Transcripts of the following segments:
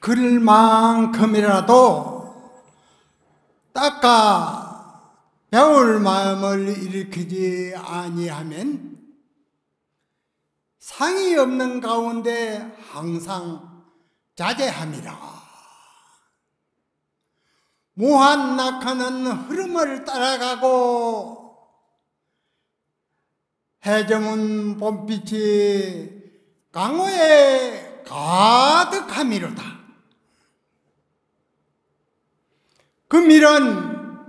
그럴만큼이라도 닦아 배울 마음을 일으키지 아니하면 상이 없는 가운데 항상 자제함이라. 무한 낙하는 흐름을 따라가고 해저문 봄빛이 강호에 가득함이로다. 그 밀은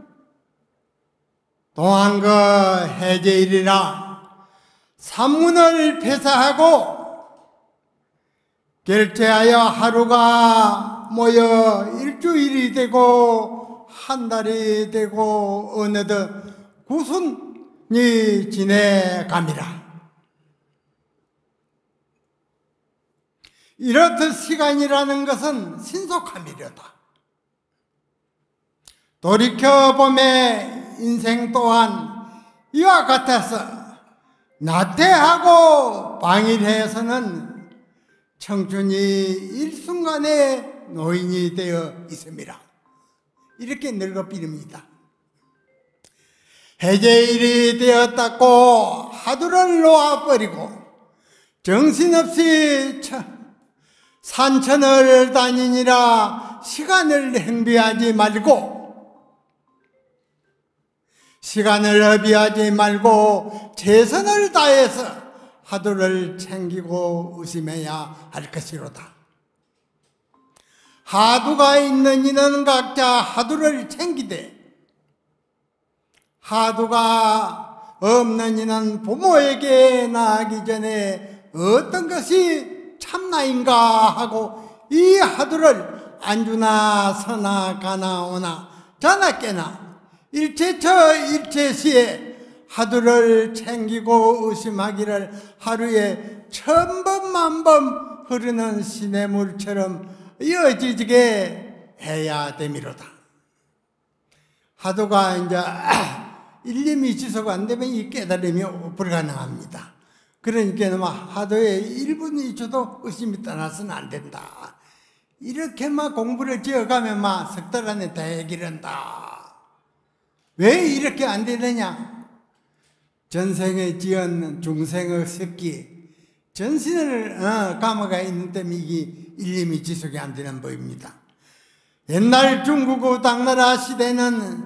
동안거 해제일이라 산문을 폐사하고 결제하여 하루가 모여 일주일이 되고 한 달이 되고 어느덧 구순이 지내갑니다. 이렇듯 시간이라는 것은 신속함이려다. 돌이켜보매 인생 또한 이와 같아서 나태하고 방일해서는 청춘이 일순간에 노인이 되어 있습니다. 이렇게 늙어버립니다. 해제일이 되었다고 하두를 놓아버리고 정신없이 산천을 다니니라 시간을 행비하지 말고 최선을 다해서 하두를 챙기고 의심해야 할 것이로다. 하두가 있는 이는 각자 하두를 챙기되 하두가 없는 이는 부모에게 나가기 전에 어떤 것이 참나인가 하고 이 하두를 안주나 서나 가나 오나 자나 깨나 일체처 일체시에 하두를 챙기고 의심하기를 하루에 1000번 흐르는 시냇물처럼 이어지게 해야 됨이로다. 하두가 이제 일념이 지속 안 되면 이 깨달음이 불가능합니다. 그러니까 하두에 1분 2초도 의심이 떠나서는 안 된다. 이렇게만 공부를 지어가면 석 달 안에 다 해결한다. 왜 이렇게 안 되느냐? 전생에 지은 중생의 습기, 전신을 감아가 있는 때문에 이게 일념이 지속이 안 되는 법입니다. 옛날 중국의 당나라 시대는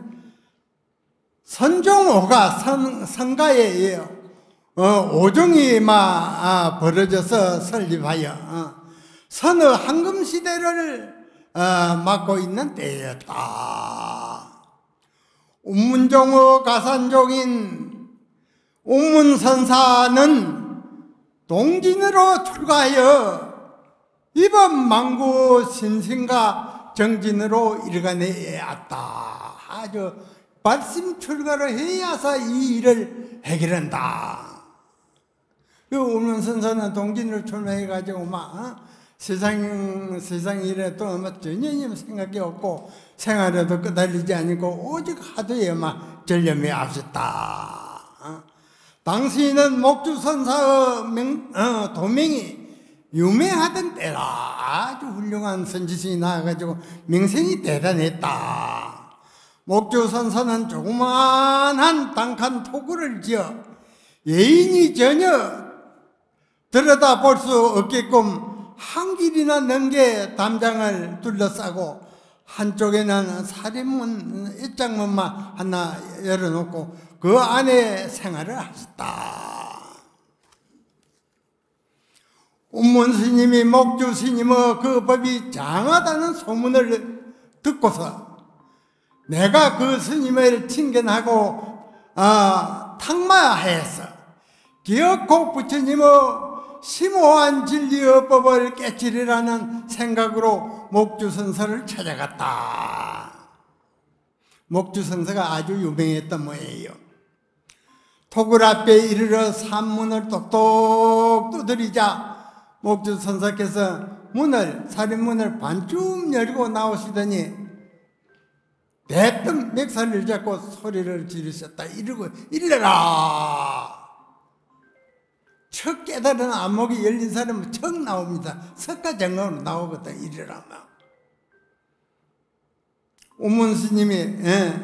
선종호가 성가에 의해 오종이 벌어져서 설립하여 선의 황금시대를 맡고 있는 때였다. 운문종의 가산종인 운문선사는 동진으로 출가하여 이번 망구 신신과 정진으로 일관해왔다. 아주 발심 출가를 해야서 이 일을 해결한다. 그 운문선사는 동진으로 출가해가지고 세상 일에 또 전혀 생각이 없고 생활에도 끄달리지 않고 오직 하두에 전념이 앞섰다. 당시에는 목주선사의 도명이 유명하던 때라. 아주 훌륭한 선지신이 나와가지고 명성이 대단했다. 목주선사는 조그만한 단칸 토구를 지어 예인이 전혀 들여다볼 수 없게끔 한 길이나 넘게 담장을 둘러싸고 한쪽에는 살인문 입장문만 하나 열어놓고 그 안에 생활을 하셨다. 운문스님이 목주스님의 그 법이 장하다는 소문을 듣고서 내가 그 스님을 칭견하고 탁마해서 기어코 부처님의 심오한 진리의법을 깨치리라는 생각으로 목주선서를 찾아갔다. 목주선서가 아주 유명했던 모양이에요. 토굴 앞에 이르러 산문을 똑똑 두드리자 목주선사께서 살인문을 반쯤 열고 나오시더니 대뜸 맥살을 잡고 소리를 지르셨다. 이러고 일러라. 첫 깨달은 안목이 열린 사람은 척 나옵니다. 석가정강으로 나오거든. 이러라면 우문 스님이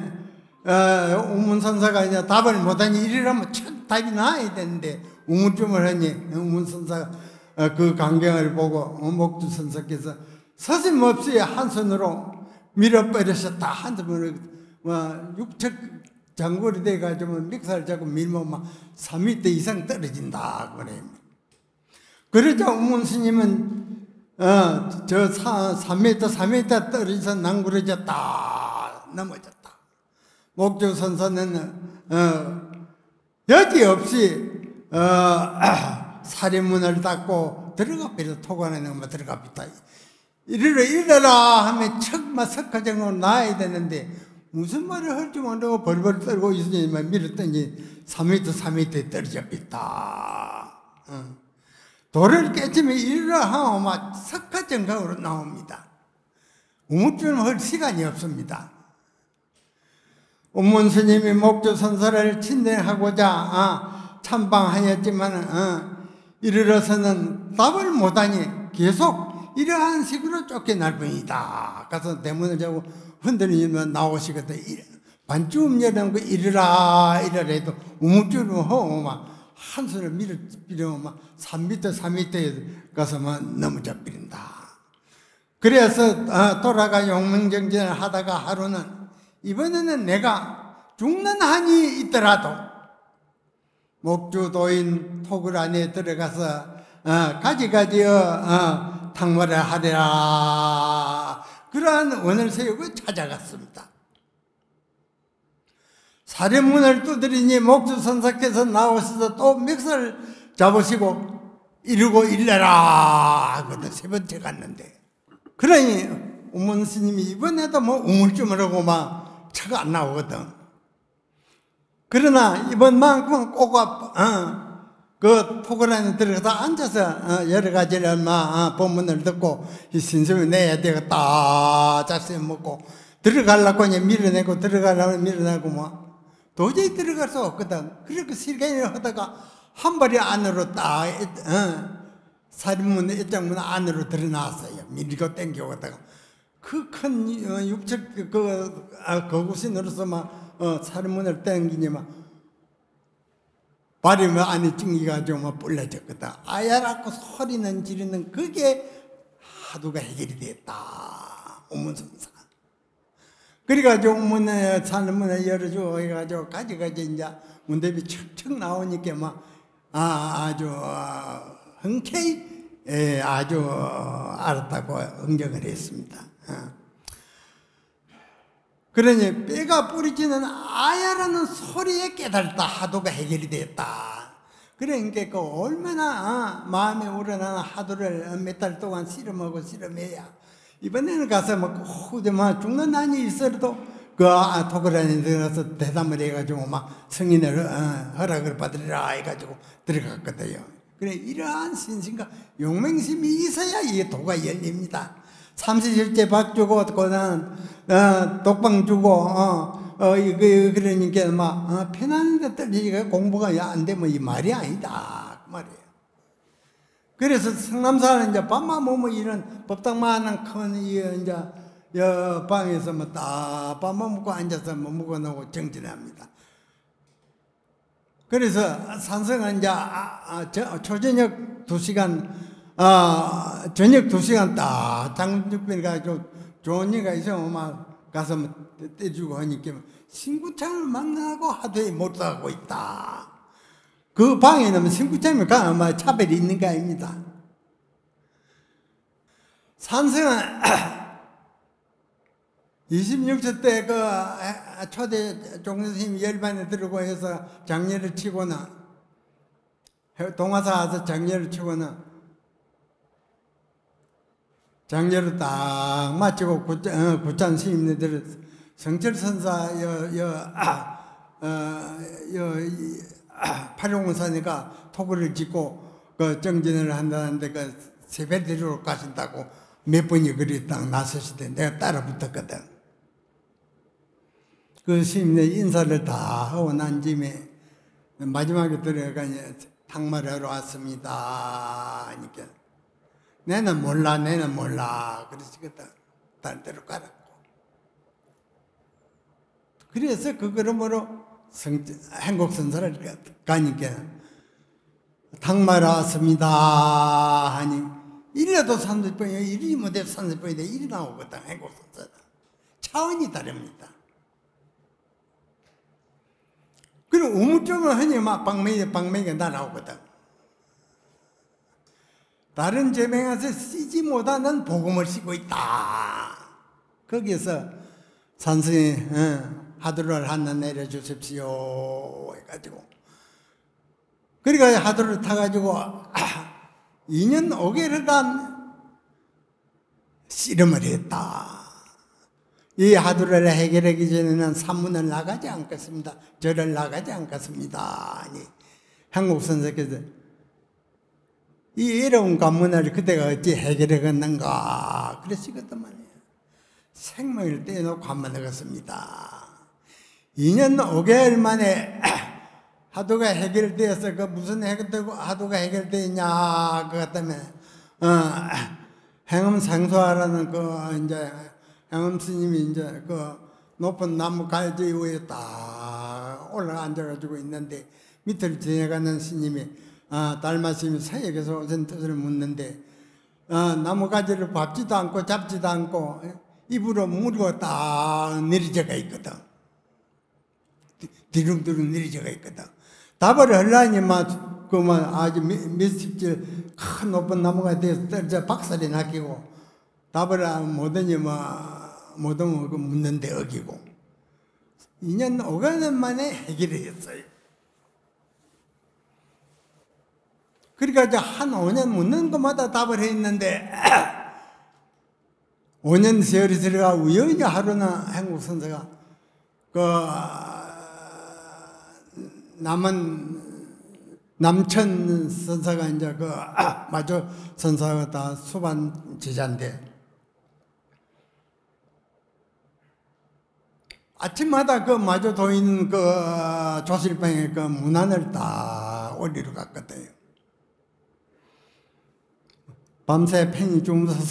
우문 선사가 이제 답을 못하니 이러면 첫 답이 나와야 되는데 우물쭈물 하니 우문 선사가 그 광경을 보고 목주 선사께서 서슴없이 한 손으로 밀어버리셨다. 한 손으로 육척 장골이 돼가지고 믹사를 잡고 밀면 막 3m 이상 떨어진다 그래. 그러자 우문 스님은 저 3m 떨어져서 낭구러졌다. 넘어졌다. 목주 선사는 여지없이 사리문을 닫고 들어가 버려. 토관에 넣으면 들어가 버렸다. 이래라 하면 척마 석가정으로 나와야 되는데 무슨 말을 할지 모르고 벌벌 떨고 있으니만 밀었더니 3m에 떨어져 있다. 돌을 깨치면 이래라 하고 막 석가정강으로 나옵니다. 우물쭈물 할 시간이 없습니다. 운문 스님이 목주 선사를 친대하고자 참방하였지만 이르러서는 답을 못하니 계속 이러한 식으로 쫓겨날 뿐이다. 가서 대문을 잡고 흔들리면 나오시거든. 반쯤 열어놓고 이러라 해도 우물쭈물 하고 막 한 손을 밀어면 막 3m에 가서만 넘어져 버린다. 그래서 돌아가 용맹정진을 하다가 하루는 이번에는 내가 죽는 한이 있더라도 목주도인 토굴 안에 들어가서 가지가지 탕마를 하리라. 그러한 원을 세우고 찾아갔습니다. 사례문을 두드리니 목주 선사께서 나오셔서 또 멱살 잡으시고 이러고 일러라 하거든. 세 번째 갔는데 그러니 우문 스님이 이번에도 뭐 우물쭈물하고 막 차가 안 나오거든. 그러나 이번만큼은 꼭 그 토굴 안에 들어가서 앉아서 여러 가지를 법문을 듣고 신심을 내야 되겠다 잡수해 먹고 들어가려고 이제 밀어내고 들어가려고 밀어내고 뭐 도저히 들어갈 수 없거든. 그렇게 실갱이를 하다가 한 발이 안으로 딱 살인문 입장문 안으로 들어나왔어요. 밀고 땡겨오다가 그 큰 육척 거구신으로서 막 살인문을 땡기니만 발이 안에 찡기가지고 막 불러졌거든. 아야라고 소리는 지르는 그게 하도가 해결이 됐다. 우문선사. 그래가지고 문에 산문을 열어주고 해가지고 가지가지 이제 문대비 척척 나오니까 막 아주 흔쾌히 아주 알았다고 응격을 했습니다. 그러니 뼈가 뿌리치는 아야라는 소리에 깨달다 하도가 해결이 됐다. 그러니까 그 얼마나 마음에 우러나는 하도를 몇 달 동안 씨름하고 씨름해야 이번에는 가서 막 죽는 난이 있어도 그 토굴 안에 들어가서 대담을 해가지고 막 승인을 허락을 받으리라 해가지고 들어갔거든요. 그래 이러한 신심과 용맹심이 있어야 이 도가 열립니다. 삼시실제 박 주고 그는 독방 주고 그러니까 막 편안한데 떨리니까 공부가 안 되면 이 말이 아니다 그 말이에요. 그래서 성남사는 이제 밤만 보면 이런 법당만한 큰 이제 방에서 뭐 딱 밥만 먹고 앉아서 뭐 먹어놓고 정진합니다. 그래서 산성은 이제 초저녁 2시간 저녁 2시간 딱 장육변 가지고 좋은 얘가 있으면 막 가서 뭐 떼주고 하니까 신구창을 만나고 하도에 못하고 있다. 그 방에는 신구창을 가면 차별이 있는 거 아닙니다. 산성은 26세 때 그 초대 종선생님이 열반에 들고 해서 장례를 치고는 동화사 와서 장례를 치고는 장례를 딱 마치고 구찬 스님네들 성철선사 팔용사니까 토굴을 짓고 그 정진을 한다는데 그 세배대로 가신다고 몇 번이 그리 딱 나섰을 때 내가 따라 붙었거든. 그 스님네 인사를 다 하고 난 짐에 마지막에 들어가 탕마를 하러 왔습니다 하니까 내는 몰라 그러시거든. 다른 데로 가라고. 그래서 그 그러므로 행곡선사를 가니까 닭마라 왔습니다 하니 이래도 30번이에요. 이리 못해 30번인데 이리 나오거든. 행곡선사 차원이 다릅니다. 그리고 우물쭈물 하니 막 방맹이가 날아오거든. 다른 제명에서 쓰지 못하는 복음을 쓰고 있다. 거기서 산성이 하두를 하나 내려주십시오 해가지고 그러니까 하두를 타가지고 2년 5개월간 씨름을 했다. 이 하두를 해결하기 전에는 산문을 나가지 않겠습니다. 절을 나가지 않겠습니다. 아니, 한국 선생께서 이 어려운 관문을 그때가 어찌 해결하겠는가 그러시거든 말이에요. 생명을 떼어놓고 관문을 갔습니다. 2년 5개월 만에 하두가 해결되어서 그 무슨 하두가 해결되냐 그것 때문에 행음 상소하라는 그 이제 행음 스님이 이제 그 높은 나무 가지 위에 딱 올라가 앉아가지고 있는데 밑을 지나가는 스님이 달마스님이 사역에서 오신 뜻을 묻는데 나무 가지를 밟지도 않고 잡지도 않고 입으로 물고 딱 내리져가 있거든. 뒤릉뒤릉 내리져가 있거든. 답을 하려니 아주 몇십 줄 큰 높은 나무가 돼서 떨어져 박살이 나기고 답을 못하니 못하면 묻는데 어기고 2년 5개월 만에 해결했어요. 그러니까 이제 한 5년 묻는 것마다 답을 했는데 5년 세월이 들어가 우연히 하루는 한국 선사가 남천 선사가 이제 마조 선사가 다 수반 제자인데 아침마다 그 마조 도인 조실방에 그 문안을 딱 올리러 갔거든요. 밤새 팽이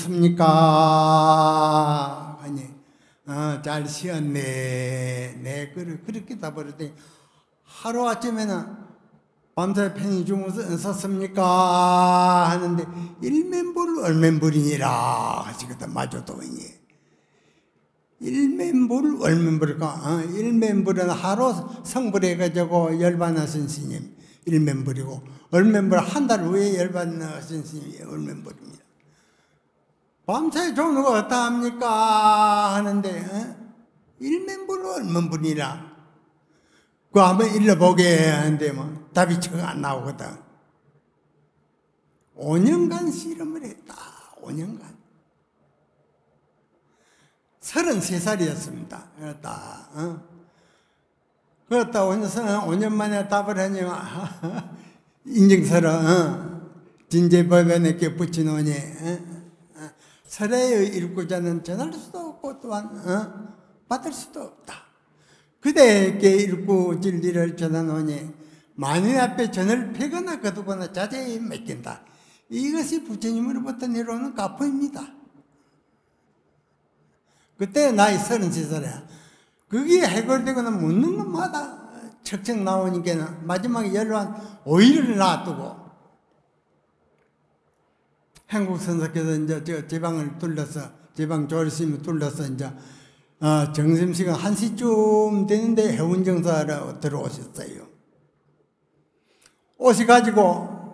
주무셨습니까? 하니 잘 쉬었네. 네, 그렇게 다 버렸더니 하루 아침에는 밤새 팽이 주무셨습니까? 하는데 일면불 얼면불이니라 하시거든. 마조 도인이 일면불 얼면불이니까 일면불은 하루 성불해가지고 열반하신 스님 일면불이고 얼면불 한 달 후에 열반하신 스님이 얼면불입니다. 밤새 좋은 거 어떠 합니까? 하는데 일면불 얼면불이라 그거 한번 일러보게 하는데 답이 척 안 나오거든. 5년간 실험을 했다. 5년간 33살이었습니다. 그렇다 5년 만에 답을 하니 인증서를 진제법원에 붙여놓으니 설에 읽고자는 전할 수도 없고 또한 받을 수도 없다. 그대에게 읽고 진리를 전하노니 만인 앞에 전을 펴거나 거두거나 자제히 맡긴다. 이것이 부처님으로부터 내려오는 가포입니다. 그때 나이 33살이야. 그게 해결되거나 묻는 것마다 척척 나오니까 마지막에 열반 5일을 놔두고 한국 선사께서 이제 저 지방을 둘러서 지방 조리스님을 둘러서 이제 점심시간 1시쯤 되는데 해운정사로 들어오셨어요. 오셔가지고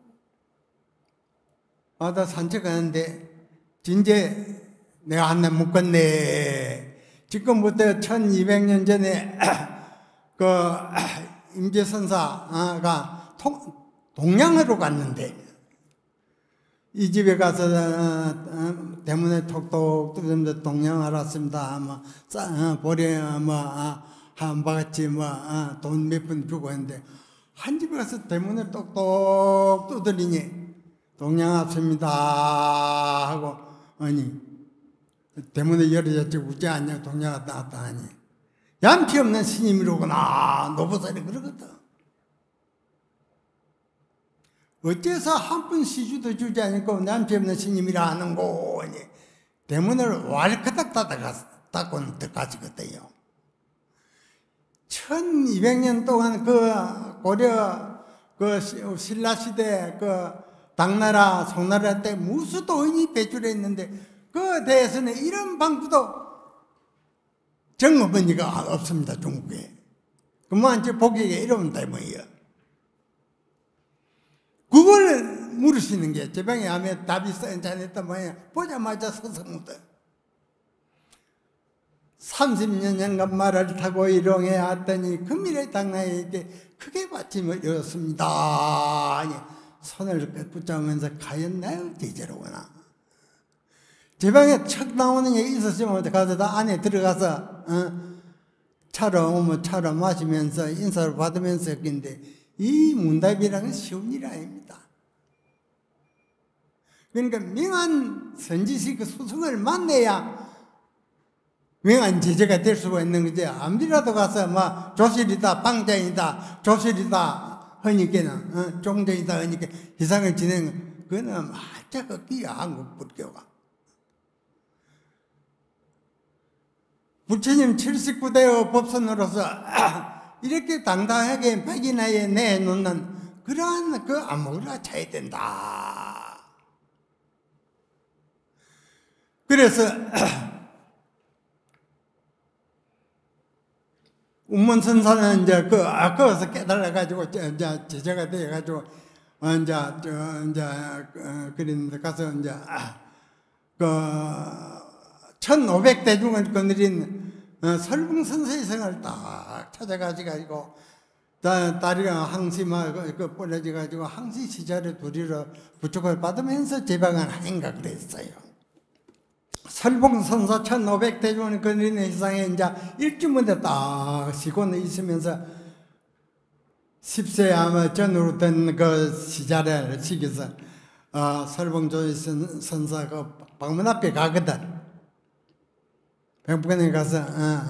나 산책하는데 진짜 내가 한 날 묶었네. 지금부터 1200년 전에 그 임재선사가 동양으로 갔는데 이 집에 가서 대문에 톡톡 두드리면서 동양 알았습니다. 보리 한 바가지 돈 몇 푼 주고 했는데 한 집에 가서 대문에 똑똑 두드리니 동양 왔습니다 하고 아니 대문에 열어졌지 웃지 않냐 동양 왔다 하니 얌피 없는 스님이로구나 노보살이 그러거든. 어째서 한 푼 시주도 주지 않고 얌피 없는 스님이라 하는 거니 대문을 왈커닥 닫고 들어가시거든요. 1200년 동안 그 고려 그 신라 시대 그 당나라 송나라 때 무수도인이 배출했는데 그 대해서는 이런 방구도 정어머니가 없습니다. 중국에. 그만 저 보기에 이러면 뭐예요. 그걸 물으시는 게 제방에 하면 답이 써있다 뭐예요. 보자마자 서성무대 30년간 말을 타고 일용해 왔더니 금일의 당나라에게 크게 받침을 이었습니다. 아니, 손을 붙잡으면서 과연 나의 제자로구나. 제방에 척 나오는 얘기 있었으면 가서 다 안에 들어가서 차로 오면 차로 마시면서 인사를 받으면서 했는데 이 문답이라는 건 쉬운 일 아닙니다. 그러니까 명한 선지식 그 수승을 만나야 명한 제자가 될 수가 있는 거지. 아무리라도 가서 막 조실이다, 방장이다, 조실이다 하니까는 종정이다 하니까 희상을 지내는 그거는 말짝 없기야. 한국 불교가. 부처님 79대의 법선으로서 이렇게 당당하게 백인하에 내놓는 그러한 그 안목을 차야 된다. 그래서 운문선사는 이제 거기서 깨달아가지고 이제 제자가 돼가지고 그랬는데 가서 이제 그 1500대중을 거느린 설봉선사의 성을 딱 찾아가지고 다리가 항시 막 부러져가지고 항시 시절에 두리로 부축을 받으면서 제방을 하인가 그랬어요. 설봉선사 1500대중을 거느린 세상에 이제 일주문에 딱 쉬고는 있으면서 10세 아마 전후로 된 그 시기에서 설봉조의 선사 그 방문 앞에 가거든. 병북원에 가서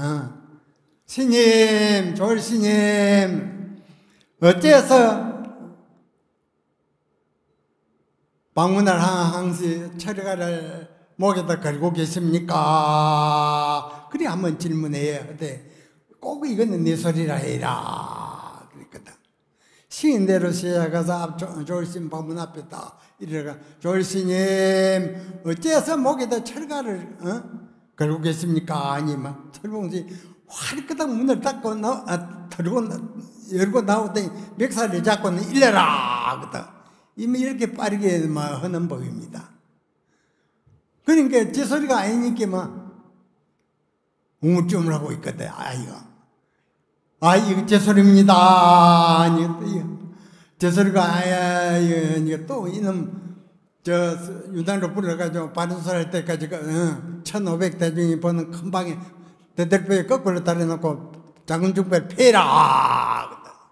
스님, 조을 스님, 어째서 방문을 항시 철가를 목에다 걸고 계십니까? 그래 한번 질문해요. 근데 꼭 이거는 내 소리라 해라. 그랬거든. 시인대로 시작해서 조을 스님 방문 앞에 딱 이래가 조을 스님, 어째서 목에다 철가를 걸고 계십니까? 아니면 철봉지 화리끄덕 문을 닫고 열고 나오더니 멱살을 잡고는 일러라 그다. 이미 이렇게 빠르게 하는 법입니다. 그러니까 제 소리가 아니니까 막 우물쭈물 하고 있거든. 아이가 이거 제 소리입니다. 아니 제 소리가 아니야. 또 이놈 유단으로 불러가지고 바른소리 할 때까지 1500대중이 보는 큰 방에 대들보에 거꾸로 달아놓고 작은 중배를 패라.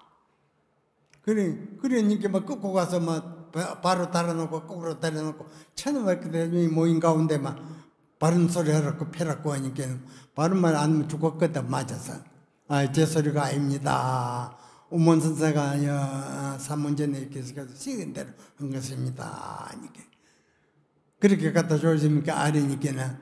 그러니까 막 꺾고 가서 막 바로 달아놓고 거꾸로 달아놓고 1500대중이 모인 가운데 막 바른소리 하라고 패라고 하니까 바른 말 안 하면 죽었거든. 맞아서. 제 소리가 아닙니다. 운문선사가 3년 전에 이렇게 해서 시킨 대로 한 것입니다. 그렇게 갖다 조르시니까 아리니께는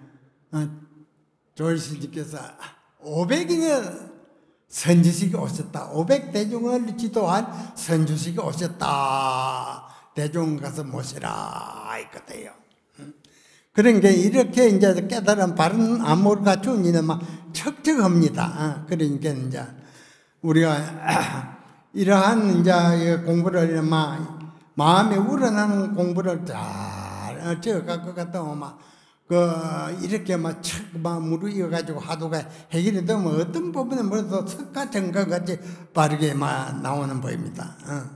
조르시님께서 500인의 선지식이 오셨다. 500대중을 지도한 선주식이 오셨다. 대중 가서 모시라 이거대요. 그러니까 이렇게 이제 깨달은 바른 안목을 갖춘 이는 막 척척합니다. 그러니까 이제 우리가 이러한 이제 공부를 마음에 우러나는 공부를 잘 지어갈 같다 이렇게 무르익어가지고 하도가 해결이 되면 어떤 부분에 뭐라도 석가 정가 같이 빠르게 나오는 법입니다.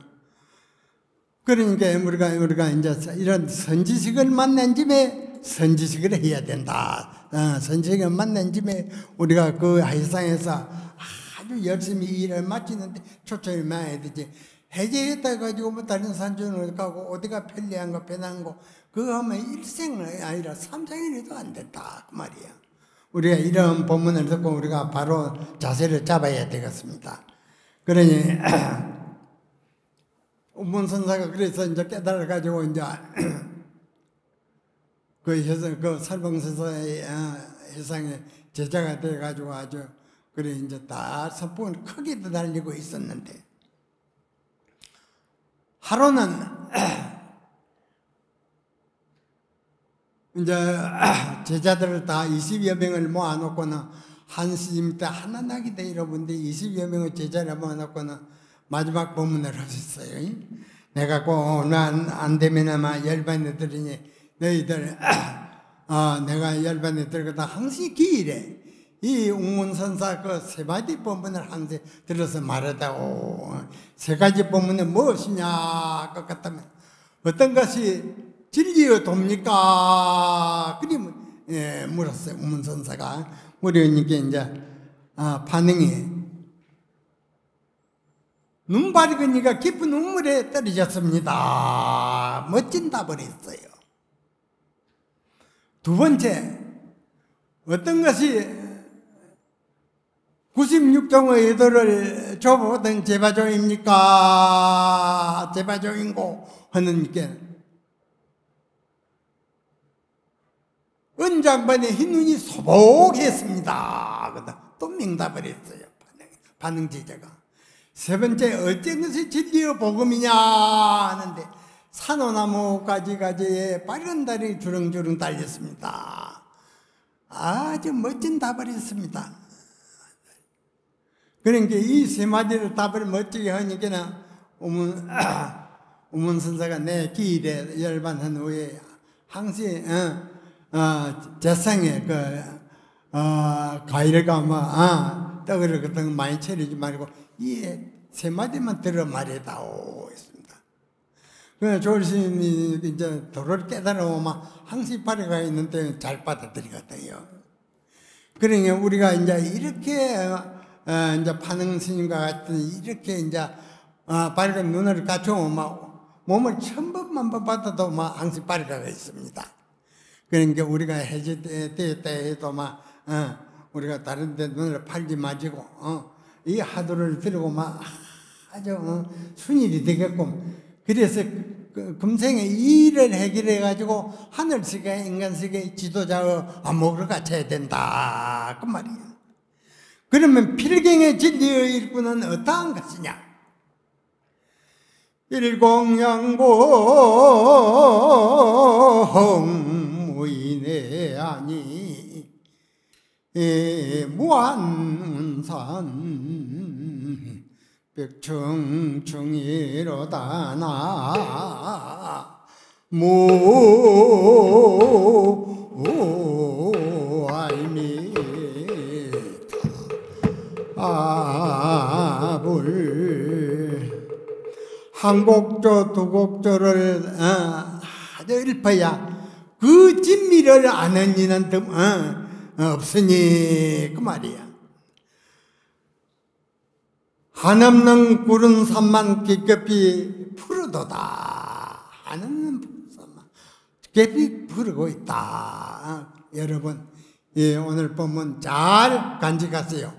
그러니까 우리가 이제 이런 선지식을 만난 집에 선지식을 해야 된다. 선지식을 만난 집에 우리가 그 세상에서 아주 열심히 일을 마치는데 초점이 많아야 되지. 해제했다 가지고 뭐 다른 산전을 가고 어디가 편리한 거 편한 거 그거 하면 일생이 아니라 삼생일에도 안 된다 그 말이야. 우리가 이런 본문을 듣고 우리가 바로 자세를 잡아야 되겠습니다. 그러니 운문선사가 그래서 이제 깨달아 가지고 이제 그 설봉선사의 세상에 제자가 돼 가지고 아주 그래 이제 다 선풍을 크게 달리고 있었는데 하루는 이제 제자들을 다 20여 명을 모아놓고는 한 스님 때 하나 나기 때 이러는데 20여 명의 제자를 모아놓고는 마지막 법문을 하셨어요. 내가 꼭 안 되면 아마 열반에 들으니 너희들 내가 열반에 들거든 항상 기일에 이 웅문선사 그 세 가지 법문을 항상 들어서 말하다오. 세 가지 법문은 무엇이냐 그 같다면 어떤 것이 진리의 돕니까? 그리 물었어요. 웅문선사가 우리님께 이제 반응이 눈 밝으니까 깊은 눈물에 떨어졌습니다. 멋진 답을 했어요. 두 번째, 어떤 것이 96종의 의도를 줘보던 제바종입니까? 제바종인고 하는 게 은장반의 흰눈이 소복했습니다. 또 명답을 했어요. 반응 제자가. 세 번째, 어떤 것이 진리의 복음이냐 하는데 산호나무 가지가지에 빨간 달이 주렁주렁 달렸습니다. 아주 멋진 답을 했습니다. 그러니까 이 세 마디를 답을 멋지게 하니까 우문선사가 내 기일에 열반한 후에 항상 재상에 과일과 떡을 같은 거 많이 차리지 말고 이 세 마디만 들어 말해다오 했습니다. 그래서 조을 스님이 이제 도를 깨달으면 항상 발에가 있는데 잘 받아들이거든요. 그러니까 우리가 이제 이렇게 이제 파능 스님과 같은 이렇게 이제 밝은 눈을 갖추면 몸을 천번만 번 받아도 항상 발에가 있습니다. 그러니까 우리가 해질 때 해도 우리가 다른 데 눈을 팔지 마시고 이 하도를 들고 아주 순일이 되겠고 그래서 금생에 이 일을 해결해 가지고 하늘세계 인간세계 지도자의 안목을 갖춰야 된다 그 말이야. 그러면 필경의 진리의 일꾼은 어떠한 것이냐? 일공양공 무인의 아니 무한운산 벽충충이로다 나 무알미 아불 한 곡조 두 곡조를 아주 읊어야 그 진미를 아는 이는 없으니 그 말이야. 한없는 구른 산만 깊이 푸르도다. 한없는 구른 산만 깊이 푸르고 있다. 여러분 오늘 본문 잘 간직하세요.